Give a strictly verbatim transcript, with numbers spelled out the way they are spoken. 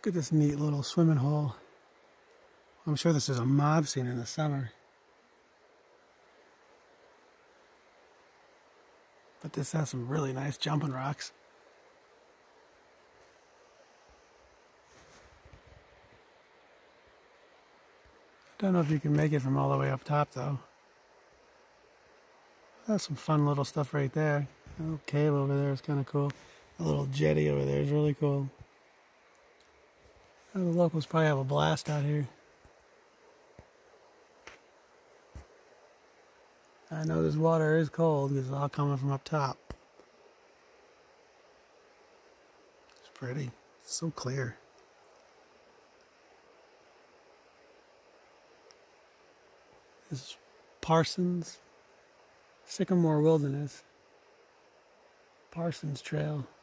Look at this neat little swimming hole. I'm sure this is a mob scene in the summer. But this has some really nice jumping rocks. I don't know if you can make it from all the way up top though. That's some fun little stuff right there. A little cave over there is kind of cool. A little jetty over there is really cool. The locals probably have a blast out here. I know this water is cold because it's all coming from up top. It's pretty. It's so clear. This is Parsons, Sycamore Wilderness, Parsons Trail.